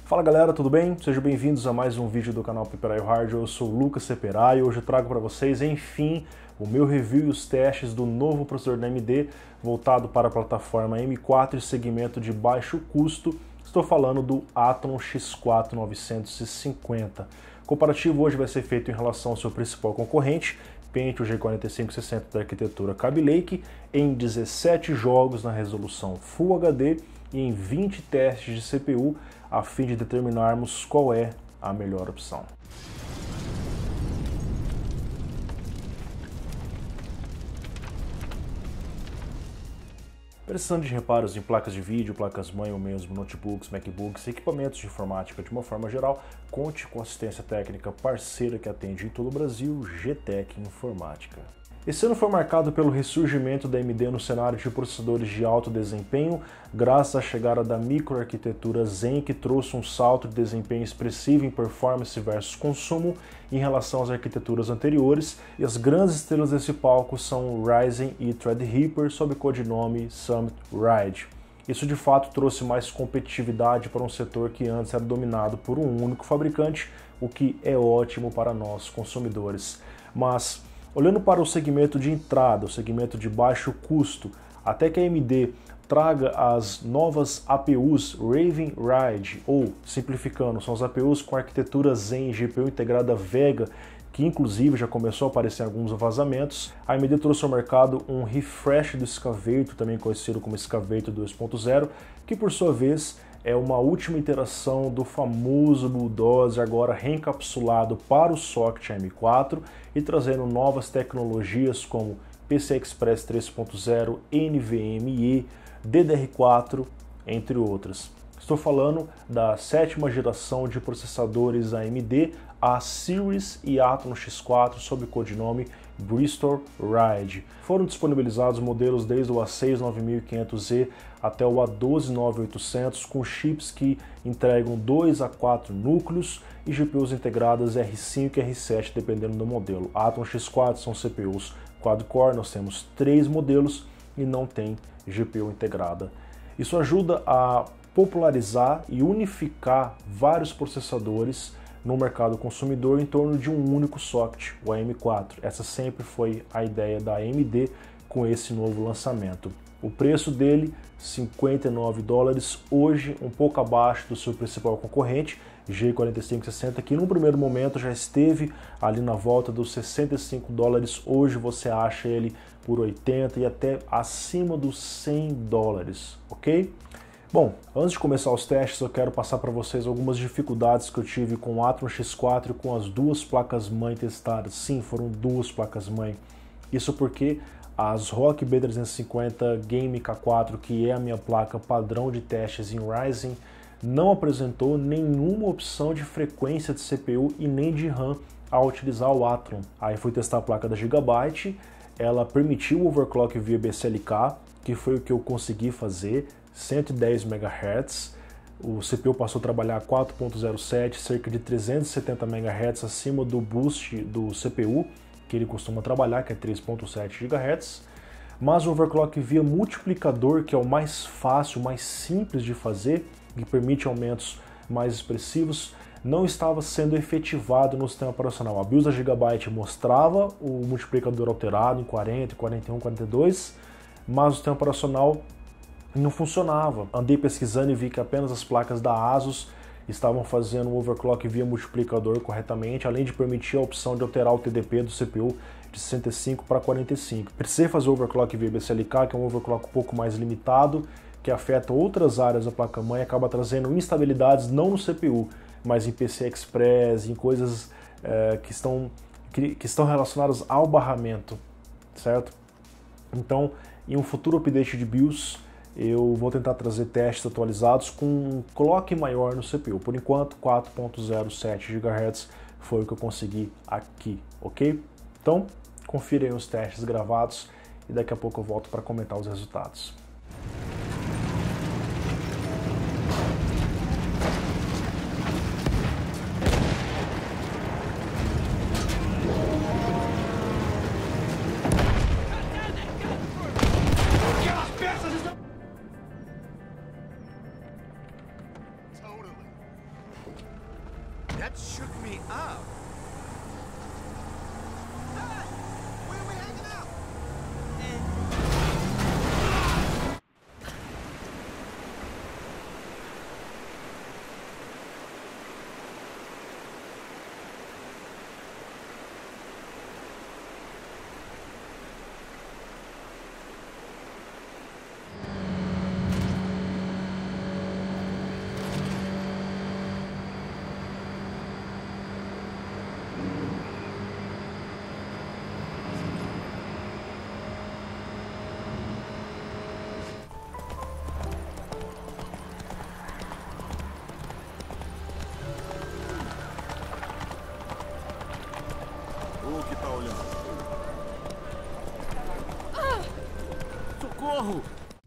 Fala galera, tudo bem? Sejam bem-vindos a mais um vídeo do canal Piperaio Hard. Eu sou o Lucas Ceperaio e hoje eu trago para vocês, enfim, o meu review e os testes do novo processador da AMD voltado para a plataforma M4 e segmento de baixo custo. Estou falando do Athlon X4 950. O comparativo hoje vai ser feito em relação ao seu principal concorrente, Pentium G4560 da arquitetura Kaby Lake, em 17 jogos na resolução Full HD e em 20 testes de CPU, a fim de determinarmos qual é a melhor opção. Precisando de reparos em placas de vídeo, placas-mãe ou mesmo notebooks, MacBooks, equipamentos de informática de uma forma geral, conte com assistência técnica parceira que atende em todo o Brasil, GTEC Informática. Esse ano foi marcado pelo ressurgimento da AMD no cenário de processadores de alto desempenho, graças à chegada da microarquitetura Zen, que trouxe um salto de desempenho expressivo em performance versus consumo em relação às arquiteturas anteriores, e as grandes estrelas desse palco são Ryzen e Threadripper, sob o codinome Summit Ride. Isso de fato trouxe mais competitividade para um setor que antes era dominado por um único fabricante, o que é ótimo para nós consumidores. Mas olhando para o segmento de entrada, o segmento de baixo custo, até que a AMD traga as novas APUs Raven Ride, ou simplificando, são as APUs com arquitetura Zen e GPU integrada Vega, que inclusive já começou a aparecer em alguns vazamentos, a AMD trouxe ao mercado um refresh do Excavator, também conhecido como Excavator 2.0, que por sua vez é uma última iteração do famoso Bulldozer, agora reencapsulado para o socket M4 e trazendo novas tecnologias como PCI Express 3.0, NVMe, DDR4, entre outras. Estou falando da 7ª geração de processadores AMD, a Series e Athlon X4 sob o codinome Bristol Ride. Foram disponibilizados modelos desde o A6 9500E até o A12 9800 com chips que entregam 2 a 4 núcleos e GPUs integradas R5 e R7 dependendo do modelo. Athlon X4 são CPUs quad-core, nós temos 3 modelos e não tem GPU integrada. Isso ajuda a popularizar e unificar vários processadores no mercado consumidor em torno de um único socket, o AM4. Essa sempre foi a ideia da AMD com esse novo lançamento. O preço dele, $59, hoje um pouco abaixo do seu principal concorrente, G4560, que num primeiro momento já esteve ali na volta dos $65, hoje você acha ele por 80 e até acima dos $100, ok? Bom, antes de começar os testes, eu quero passar para vocês algumas dificuldades que eu tive com o Athlon X4 e com as duas placas-mãe testadas. Sim, foram duas placas-mãe. Isso porque as ROG B350 Game K4, que é a minha placa padrão de testes em Ryzen, não apresentou nenhuma opção de frequência de CPU e nem de RAM ao utilizar o Athlon. Aí fui testar a placa da Gigabyte, ela permitiu o overclock via BSLK, que foi o que eu consegui fazer, 110 MHz, o CPU passou a trabalhar 4.07, cerca de 370 MHz acima do boost do CPU, que ele costuma trabalhar, que é 3.7 GHz, mas o overclock via multiplicador, que é o mais fácil, mais simples de fazer, que permite aumentos mais expressivos, não estava sendo efetivado no sistema operacional. A BIOS da Gigabyte mostrava o multiplicador alterado em 40, 41, 42, mas o sistema operacional não funcionava. Andei pesquisando e vi que apenas as placas da ASUS estavam fazendo o overclock via multiplicador corretamente, além de permitir a opção de alterar o TDP do CPU de 65 para 45. Precisei fazer o overclock via BSLK, que é um overclock um pouco mais limitado, que afeta outras áreas da placa-mãe e acaba trazendo instabilidades não no CPU, mas em PCI Express, em coisas que estão relacionadas ao barramento, certo? Então, em um futuro update de BIOS, eu vou tentar trazer testes atualizados com um clock maior no CPU. Por enquanto, 4.07 GHz foi o que eu consegui aqui, ok? Então, confira aí os testes gravados e daqui a pouco eu volto para comentar os resultados. That shook me up. Hey, where are we hanging out? O que tá olhando? Socorro!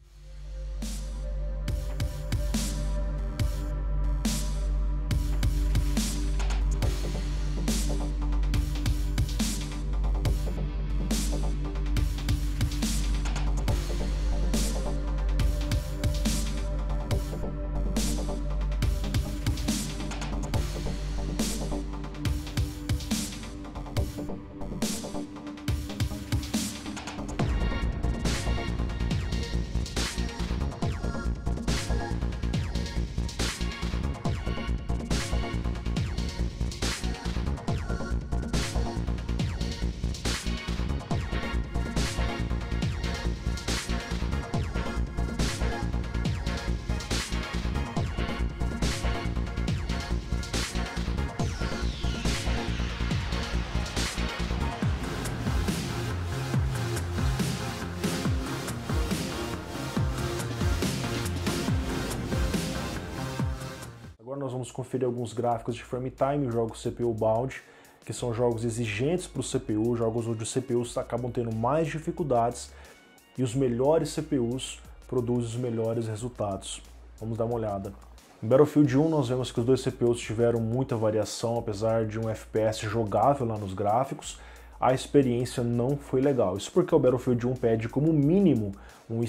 Agora nós vamos conferir alguns gráficos de frame time, jogos CPU bound, que são jogos exigentes para o CPU, jogos onde os CPUs acabam tendo mais dificuldades e os melhores CPUs produzem os melhores resultados. Vamos dar uma olhada. Em Battlefield 1 nós vemos que os dois CPUs tiveram muita variação, apesar de um FPS jogável lá nos gráficos, a experiência não foi legal. Isso porque o Battlefield 1 pede como mínimo um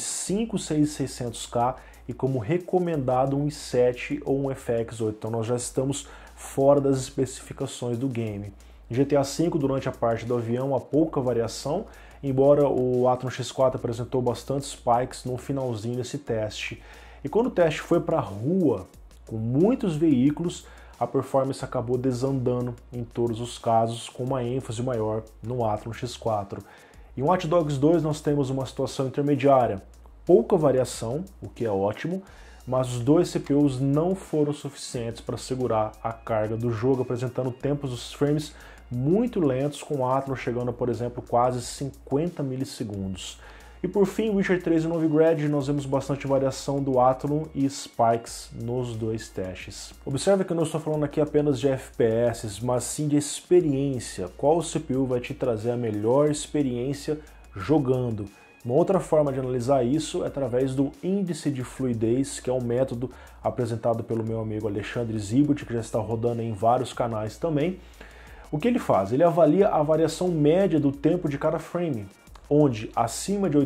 i5-6600K e como recomendado um i7 ou um FX8, então nós já estamos fora das especificações do game. Em GTA V, durante a parte do avião, há pouca variação, embora o Athlon X4 apresentou bastante spikes no finalzinho desse teste. E quando o teste foi para a rua, com muitos veículos, a performance acabou desandando em todos os casos, com uma ênfase maior no Athlon X4. Em Watch Dogs 2 nós temos uma situação intermediária, pouca variação, o que é ótimo, mas os dois CPUs não foram suficientes para segurar a carga do jogo, apresentando tempos dos frames muito lentos, com o Athlon chegando a, por exemplo, quase 50 milissegundos. E por fim, Witcher 3 e Novigrad, nós vemos bastante variação do Athlon e spikes nos dois testes. Observe que eu não estou falando aqui apenas de FPS, mas sim de experiência. Qual CPU vai te trazer a melhor experiência jogando? Uma outra forma de analisar isso é através do índice de fluidez, que é um método apresentado pelo meu amigo Alexandre Zibut, que já está rodando em vários canais também. O que ele faz? Ele avalia a variação média do tempo de cada frame, onde acima de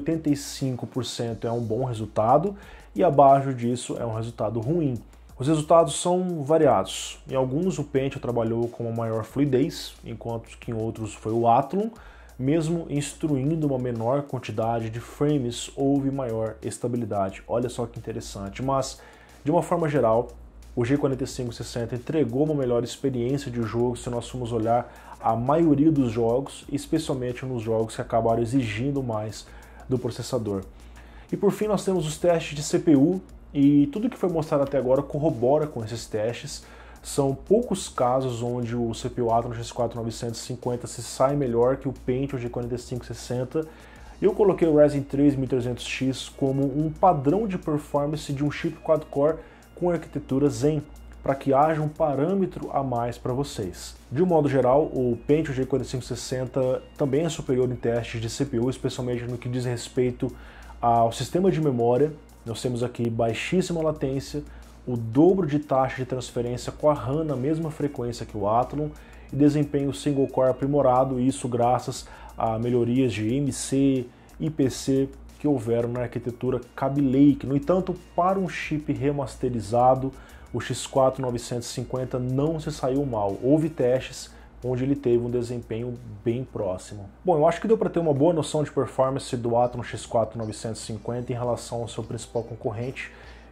85% é um bom resultado e abaixo disso é um resultado ruim. Os resultados são variados. Em alguns o Pentium trabalhou com uma maior fluidez, enquanto que em outros foi o Athlon. Mesmo instruindo uma menor quantidade de frames, houve maior estabilidade. Olha só que interessante. Mas, de uma forma geral, o G4560 entregou uma melhor experiência de jogo se nós formos olhar a maioria dos jogos, especialmente nos jogos que acabaram exigindo mais do processador. E por fim nós temos os testes de CPU, e tudo que foi mostrado até agora corrobora com esses testes. São poucos casos onde o CPU Athlon X4 950 se sai melhor que o Pentium G4560. Eu coloquei o Ryzen 3 1300X como um padrão de performance de um chip quad-core com arquitetura Zen, para que haja um parâmetro a mais para vocês. De um modo geral, o Pentium G4560 também é superior em testes de CPU, especialmente no que diz respeito ao sistema de memória. Nós temos aqui baixíssima latência, o dobro de taxa de transferência com a RAM na mesma frequência que o Athlon e desempenho single core aprimorado, isso graças a melhorias de MC, IPC, que houveram na arquitetura Kaby Lake. No entanto, para um chip remasterizado, o X4 950 não se saiu mal. Houve testes onde ele teve um desempenho bem próximo. Bom, eu acho que deu para ter uma boa noção de performance do Athlon X4 950 em relação ao seu principal concorrente,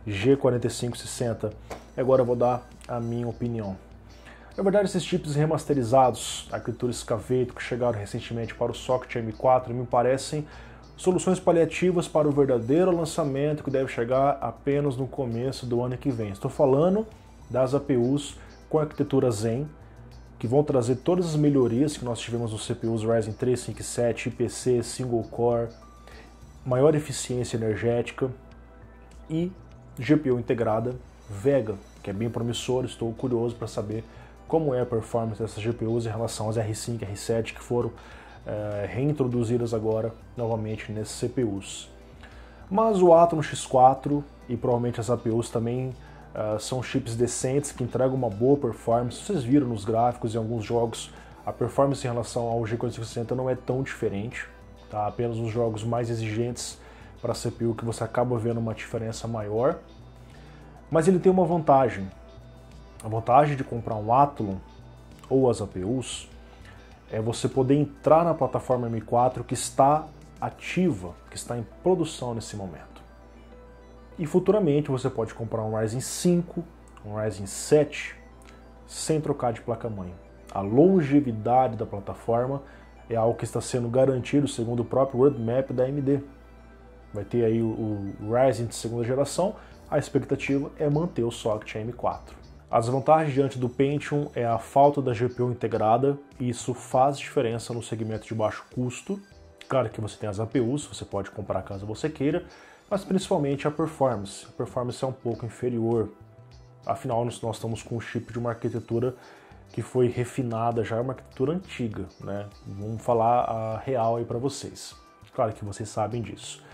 G4560. Agora eu vou dar a minha opinião. Na verdade, esses chips remasterizados, arquitetura Excavator, que chegaram recentemente para o Socket M4, me parecem soluções paliativas para o verdadeiro lançamento que deve chegar apenas no começo do ano que vem. Estou falando das APUs com arquitetura Zen, que vão trazer todas as melhorias que nós tivemos nos CPUs Ryzen 3, 5 e 7, IPC, Single Core, maior eficiência energética e GPU integrada Vega, que é bem promissor. Estou curioso para saber como é a performance dessas GPUs em relação às R5 e R7 que foram reintroduzidas agora novamente nesses CPUs. Mas o Athlon X4 e provavelmente as APUs também são chips decentes que entregam uma boa performance. Vocês viram nos gráficos em alguns jogos, a performance em relação ao G4560 não é tão diferente, tá? Apenas os jogos mais exigentes para a CPU que você acaba vendo uma diferença maior. Mas ele tem uma vantagem. A vantagem de comprar um Athlon ou as APUs é você poder entrar na plataforma M4 que está ativa, que está em produção nesse momento. E futuramente você pode comprar um Ryzen 5, um Ryzen 7, sem trocar de placa-mãe. A longevidade da plataforma é algo que está sendo garantido segundo o próprio roadmap da AMD. Vai ter aí o Ryzen de segunda geração, a expectativa é manter o socket M4. As vantagens diante do Pentium é a falta da GPU integrada, e isso faz diferença no segmento de baixo custo. Claro que você tem as APUs, você pode comprar caso você queira, mas principalmente a performance. A performance é um pouco inferior, afinal nós estamos com um chip de uma arquitetura que foi refinada, já é uma arquitetura antiga, né? Vamos falar a real aí para vocês. Claro que vocês sabem disso.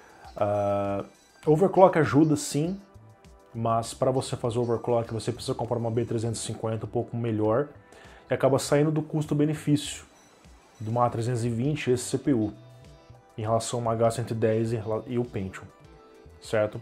Overclock ajuda sim, mas para você fazer overclock você precisa comprar uma B350 um pouco melhor e acaba saindo do custo-benefício de uma A320 esse CPU em relação a uma H110 e o Pentium, certo?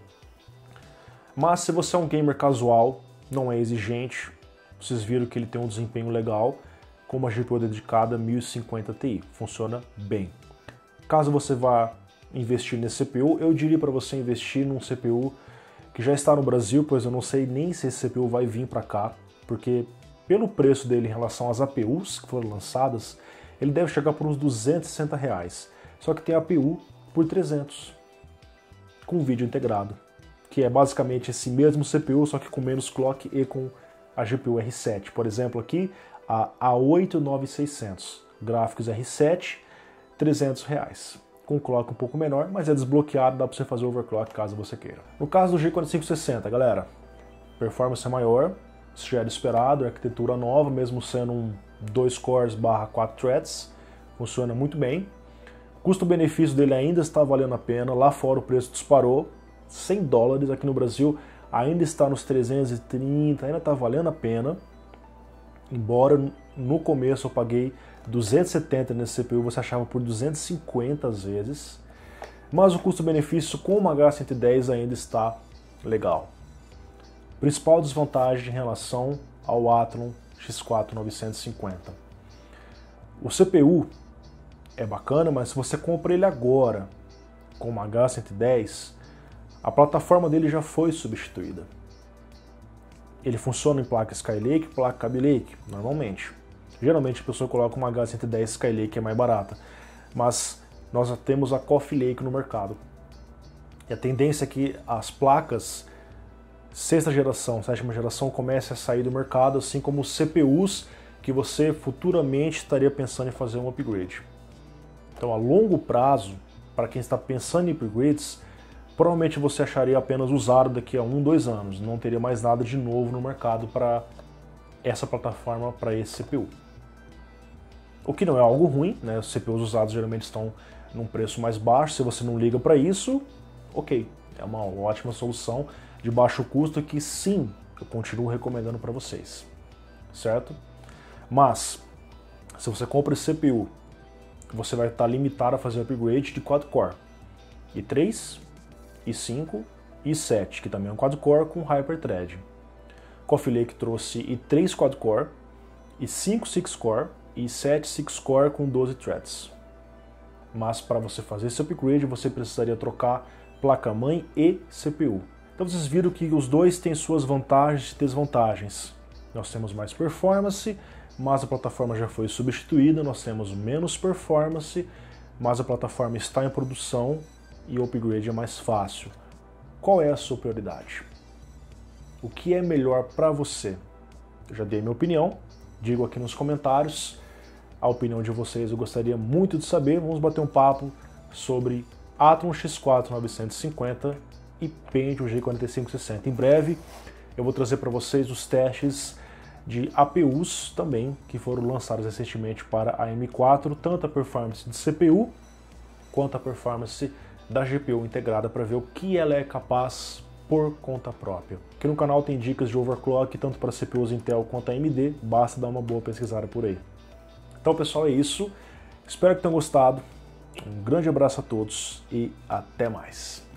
Mas se você é um gamer casual, não é exigente, vocês viram que ele tem um desempenho legal com uma GPU dedicada 1050 Ti, funciona bem. Caso você vá investir nesse CPU, eu diria para você investir num CPU que já está no Brasil, pois eu não sei nem se esse CPU vai vir para cá, porque pelo preço dele em relação às APUs que foram lançadas, ele deve chegar por uns R$260. Só que tem APU por 300, com vídeo integrado, que é basicamente esse mesmo CPU, só que com menos clock e com a GPU R7. Por exemplo, aqui a A8 9600, gráficos R7, R$300. Com clock um pouco menor, mas é desbloqueado, dá para você fazer overclock caso você queira. No caso do G4560, galera, performance é maior, isso já era esperado, arquitetura nova, mesmo sendo um 2 cores / 4 threads, funciona muito bem. Custo-benefício dele ainda está valendo a pena, lá fora o preço disparou, $100, aqui no Brasil ainda está nos 330, ainda está valendo a pena, embora no começo eu paguei 270 nesse CPU, você achava por 250 às vezes, mas o custo-benefício com uma H110 ainda está legal. Principal desvantagem em relação ao Athlon X4 950. O CPU é bacana, mas se você compra ele agora com uma H110, a plataforma dele já foi substituída. Ele funciona em placa Skylake, placa Kaby Lake, normalmente. Geralmente a pessoa coloca uma H110 Skylake que é mais barata, mas nós já temos a Coffee Lake no mercado. E a tendência é que as placas sexta geração, sétima geração comecem a sair do mercado, assim como os CPUs que você futuramente estaria pensando em fazer um upgrade. Então a longo prazo, para quem está pensando em upgrades, provavelmente você acharia apenas usado daqui a 1-2 anos, não teria mais nada de novo no mercado para essa plataforma, para esse CPU. O que não é algo ruim, né? Os CPUs usados geralmente estão num preço mais baixo, se você não liga para isso, ok, é uma ótima solução de baixo custo que sim, eu continuo recomendando para vocês, certo? Mas, se você compra esse CPU, você vai estar limitado a fazer upgrade de 4 core. i3, i5 e i7, que também é um quad-core com Hyper-Thread. Coffee Lake trouxe i3 quad-core, i5 6-core e i7 6-core com 12 threads. Mas para você fazer esse upgrade, você precisaria trocar placa-mãe e CPU. Então vocês viram que os dois têm suas vantagens e desvantagens. Nós temos mais performance, mas a plataforma já foi substituída, nós temos menos performance, mas a plataforma está em produção e o upgrade é mais fácil. Qual é a sua prioridade? O que é melhor para você? Eu já dei minha opinião, digo aqui nos comentários a opinião de vocês, eu gostaria muito de saber. Vamos bater um papo sobre Atom X4 950 e Pentium G4560. Em breve eu vou trazer para vocês os testes de APUs também, que foram lançados recentemente para a M4, tanto a performance de CPU quanto a performance da GPU integrada, para ver o que ela é capaz por conta própria. Aqui no canal tem dicas de overclock tanto para CPUs Intel quanto AMD, basta dar uma boa pesquisada por aí. Então pessoal, é isso, espero que tenham gostado, um grande abraço a todos e até mais.